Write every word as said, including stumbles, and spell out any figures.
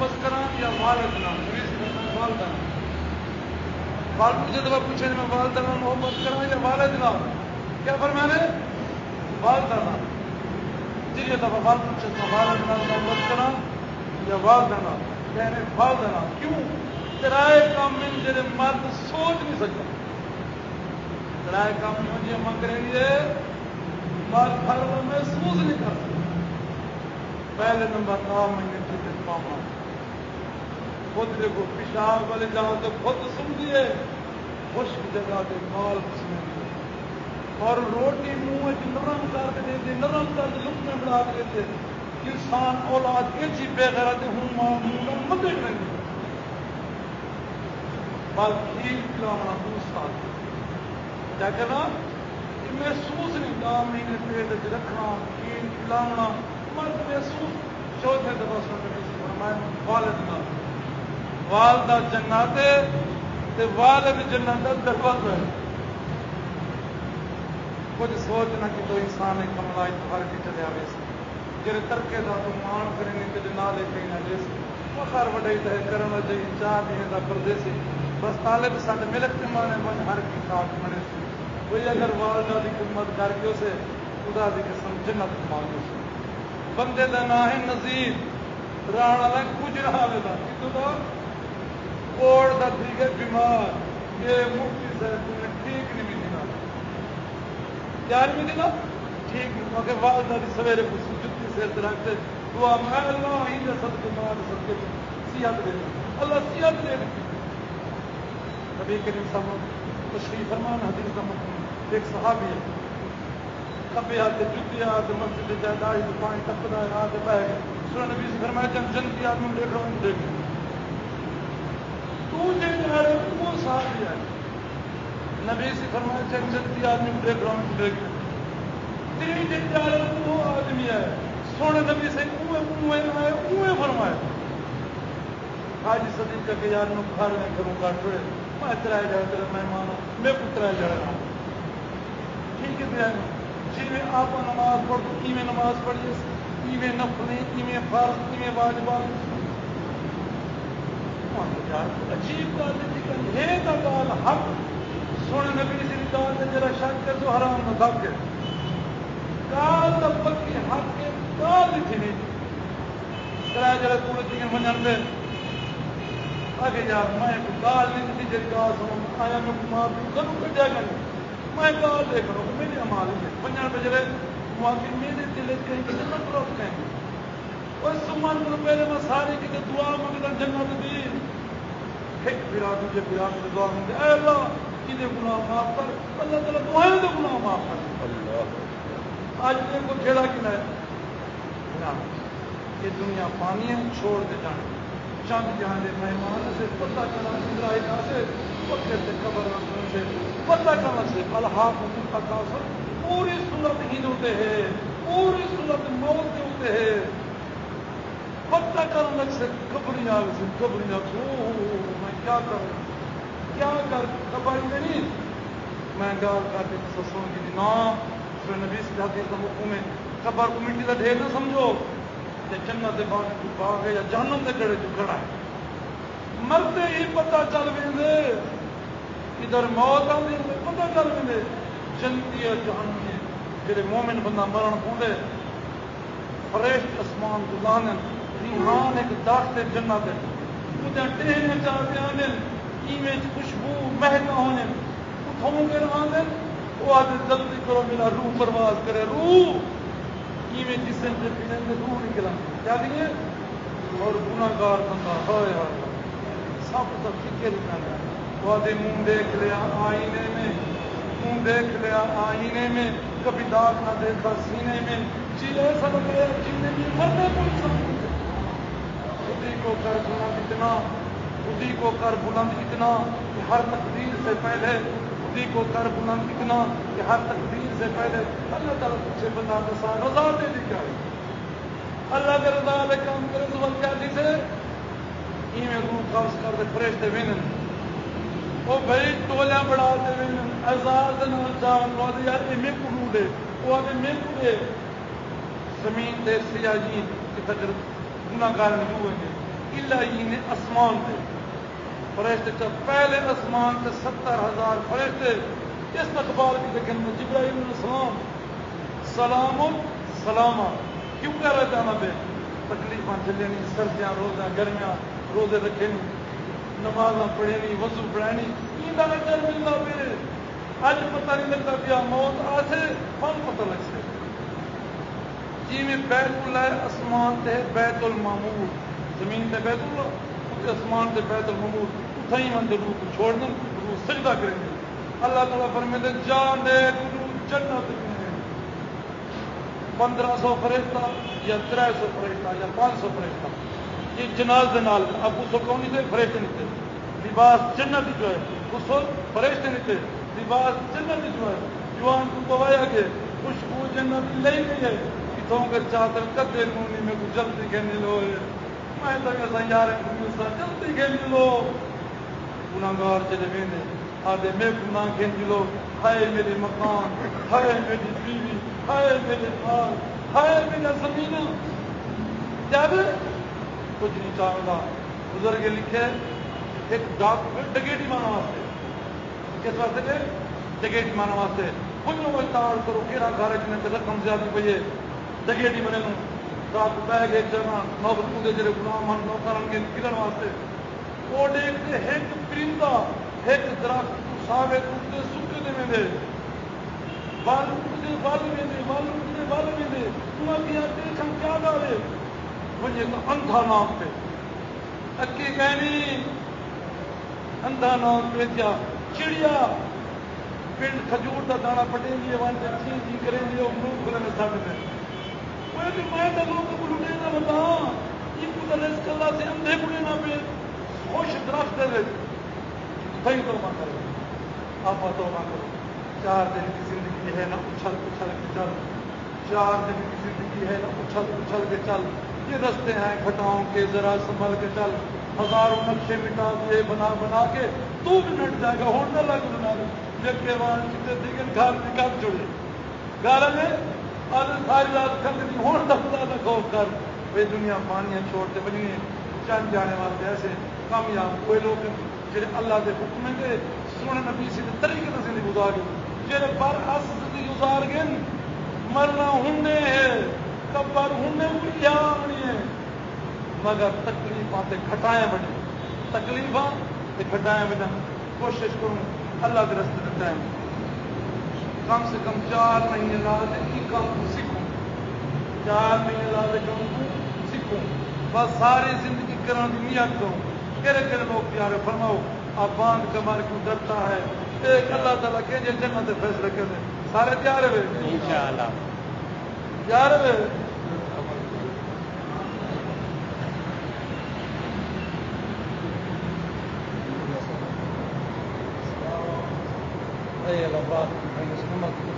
محبت کرا یا والد نہ والدہ والد مجھے دفعہ پوچھے میں والدہ نہ محبت کرا یا والد نہ کیا فرمانے والدہ نہ جی یہ دفعہ والد پوچھے میں والد نہ محبت کرا یا والدہ نہ کہنے والدہ نہ کیوں ترائے کام میں جڑے مرد سوچ نہیں سکتا ترائے کام میں مجھے من کریں گے مرد ہر وہ محسوس نہیں کر سکتا پہلے نمبر نام مہینے چھوٹے ماما خود دیکھو پیشاب والے جہاں تو خود سن دیے خشک جگہ کے مال سن دیے اور روٹی منہ نرم کر کے دیتے نرم کر کے لطف میں بڑھا کے دیتے انسان اولاد ایسی بے غیرت ہوں ماں منہ مدے کریں گے بال کھیل پلانا دوسرا کیا کہنا یہ محسوس نہیں دو مہینے پیٹ رکھنا کھیل پلانا مرد محسوس چوتھے دفعہ سننے سے فرمایا والد نہ والدہ جنت تے والد جنت دروازہ ہے کچھ سوچنا کہ تو انسان ایک کملا اتفار کی چلے آئے سے جرے ترکے دا تو مان کریں گے کہ نالے کہیں نہ جیسے وخار وڈائی تہے کرنا چاہیے چاہ دیئے دا پردیسی بس طالب ساتھ ملک کے مانے من ہر کی خاک منے سے وہی اگر والدہ دی خدمت کر کے اسے خدا دی قسم جنت مانگو سے بندے دا نا ہے نظیر رانا لگ کچھ رہا لے دا کتو دا کوڑ دا دیگے بیمار یہ مفتی سے تمہیں ٹھیک نہیں بھی دینا یار بھی دینا ٹھیک نہیں کیونکہ والدہ دی سویرے کو سجدتی سے درکتے دعا میں اللہ ہی نے صدقے مار صدقے سیحت دے اللہ سیحت دے دی نبی کریم صلی اللہ علیہ وسلم تشریف فرمان حدیث کا مفہوم ایک صحابی ہے کبھی آتے جتی آتے مسجد جائدائی تو پانی تپدا ہے آتے بہ گئے سورہ نبی سے فرمایا جن جنتی آدمی دیکھ رہا ہوں دیکھ تو جن جا رہے وہ صحابی ہے نبی سے فرمایا جن جنتی آدمی دیکھ رہا ہوں دیکھ تیری جن جا رہے وہ آدمی ہے سونے نبی سے اوے اوے آئے اوے فرمایا حاجی صدیق کا کہ یار میں گھر میں کروں گا چھوڑے میں اترائے جائے تیرے مہمان ہوں میں پترائے جا رہا ہوں ٹھیک ہے بھائی جی میں آپ نماز پڑھ کی میں نماز پڑھیے کی میں نفلیں کی میں فرض کی میں واجبات عجیب بات ہے ہے کا گال حق سونے نبی سے گال ہے جرا شک کر تو حرام نہ دب کے گال دب کی حق کے گال تھی نہیں کرائے جرا کوڑے چکن منجن دے آگے یار میں گال نہیں تھی جی گال سنوں آیا میں معافی ضرور کر جائے گا میں گال دیکھ رہا ہوں میرے امال ہے پنجان بجرے معافی میرے دل کہیں کہ جنت روک کہیں گے اور سمان کو پہلے میں ساری کی دعا مانگتا جنت دی ایک پھرا تجھے پھرا مجھے دعا مانگتے اے اللہ کدے گناہ معاف کر اللہ تعالیٰ دعائیں دے گناہ معاف کر اللہ آج میرے کو کھیڑا کنا ہے یہ دنیا پانی ہے چھوڑ دے جانے چند جہاں دے مہمان سے پتہ چلا اسرائیل سے پکے سے قبر رسول سے پتہ چلا سے الحاق متقاصر پوری صورت ہی ہوتے ہیں پوری صورت موت ہوتے ہیں پتہ کرنے لگ سے قبری آگ سے قبری آگ سے میں کیا کروں کیا کر قبری میں نہیں میں گال کر کے سسوں کی دینا سورہ نبی سے حدیث کا حکم ہے قبر کو مٹی کا ڈھیر نہ سمجھو کہ جنت باغ جو باغ ہے یا جہنم کے گڑے جو کھڑا ہے مرتے ہی پتہ چل ویندے ادھر موت آتی ہے پتہ چل ویندے جنتی ہے جہنمی جڑے مومن بندہ مرن پوندے فرشت اسمان کو لانن ریحان ایک داخت جنت ہے اُدھر ٹہنے چاہتے آنے ایمیں خوشبو مہکا ہونے اٹھوں کے آنے وہ آدھے جلدی کرو میرا روح پرواز کرے روح میں جسم سے پینے میں روح نکلا کیا دیے اور گناہگار بندہ ہائے ہائے سب تک فکر کرنا وہ آدھے منہ دیکھ لیا آئینے میں منہ دیکھ لیا آئینے میں کبھی داغ نہ دیکھا سینے میں جی ایسا لگ رہا ہے جینے میں مرنے کو سب خودی کو کر بلند اتنا خودی کو کر بلند اتنا کہ ہر تقدیر سے پہلے خودی کو کر بلند اتنا کہ ہر تقدیر سے پہلے اللہ تعالیٰ تجھ سے بتا دسا رضا دے دی کیا ہے اللہ کے رضا میں کام کرے تو بل کیا دی سے ایمیں روح قبض کر دے فرشتے وینن وہ بھائی ٹولیاں بڑھا دے وینن اعزاز نہ جان وہ آدھے یار ایمیں کو رو دے وہ آدھے میں کو دے زمین دے سیاجین کی فجر گناہ گار میں ہوئیں گے چلائی نے آسمان پہ فرشتے چا پہلے آسمان سے ستر ہزار فرشتے استقبال کی دیکھیں جبرائیل علیہ السلام سلام سلامہ کیوں کر رہے جانا پہ تکلیفاں چلے نہیں سردیاں روزیاں گرمیاں روزے رکھے نہیں نمازاں پڑھے نہیں وضو پڑھے نہیں ایندہ اجر ملنا پہ اج پتہ نہیں لگتا پیا موت آسے کون پتہ لگ سے جی میں بیت اللہ آسمان تے بیت المعمور زمین تے بیت اللہ آسمان تے بیت المعمور اتھائی من روح کو چھوڑ دیں روح سجدہ کریں گے اللہ تعالیٰ فرمائے جا نیک روح جنت میں پندرہ سو فرشتہ یا تر سو فرشتہ یا پانچ سو فرشتہ یہ جناز دے نال ابو سو کون نہیں تھے فرشتے نہیں تھے لباس جنت جو ہے اس وقت فرشتے نہیں تھے لباس جنت جو ہے جوان کو پوایا کہ خوشبو جنت لے گئی ہے کتوں کے چادر کدے نونی میں کو جلدی کہنے لو میں تو ایسا یار جلدی کہنے لو گناہگار چلے ویندے آدھے میں گناہ کہنے لو ہائے میرے مکان ہائے میری بیوی ہائے میرے حال ہائے میرا زمین جب کچھ نہیں چاہتا بزرگ لکھے ایک ڈاکٹر ڈگیٹی مانا واسطے کس واسطے کہ ڈگیٹی مانا واسطے کچھ نہ کوئی تاڑ کرو کہڑا گھر جن میں رقم زیادہ پی ہے ڈگیٹی بنے نو رات بہ گئے جگہ نوکر پوندے جڑے غلام من نوکران کے کرن واسطے وہ دیکھتے ایک پرندہ ایک درخت ساوے ٹوٹتے سکے دے میں دے بال ٹوٹتے بال میں دے بال ٹوٹتے بال میں دے تمہیں کیا دیکھن کیا ڈالے مجھے تو اندھا نام پہ اکی کہنی اندھا نام پہ کیا چڑیا پنڈ کھجور دا دانا پٹیں گے وہاں سے چین جی کریں گے وہ منہ کھلے میں ساتھ دیں وہ کہ میں تو لوگ کو لٹے نہ بتا یہ کو رزق اللہ سے اندھے بڑے نہ پہ خوش درخت دے صحیح توبہ کرو آپ توبہ کرو چار دن کی زندگی ہے نہ اچھل اچھل کے چل چار دن کی زندگی ہے نہ اچھل اچھل کے چل یہ رستے ہیں کھٹاؤں کے ذرا سنبھل کے چل ہزاروں نقشے مٹا دیے بنا بنا کے تو بھی مٹ جائے گا ہونا لگ بنا جب کے بعد کتنے دیگر گھر بھی کب جڑے گھر میں آج ساری رات کھل نہیں ہونا دفتا نہ خوف کر بے دنیا پانیاں چھوڑتے بنی چند جانے والے ایسے کامیاب کوئی لوگ جڑے اللہ کے حکم دے سونے نبی سے طریقے سے زندگی گزار گئے جڑے بر اس زندگی گزار گئے مرنا ہننے ہے کبر ہننے کوئی آنی ہے مگر تکلیفاں تے گھٹائیں بڑی تکلیفاں تے گھٹائیں بڑی کوشش کروں اللہ کے رستے میں ٹائم کم سے کم چار مہینے لا دے کی کام سیکھوں چار مہینے لا دے کام سیکھوں بس ساری زندگی کرنے کی نیت کروں کہڑے کہڑے لوگ پیارے فرماؤ آپ باندھ کمار کیوں ڈرتا ہے ایک اللہ تعالیٰ کہ جی جنت فیصلے کرنے سارے تیار ہوئے انشاءاللہ تیار ہوئے اے اللہ بات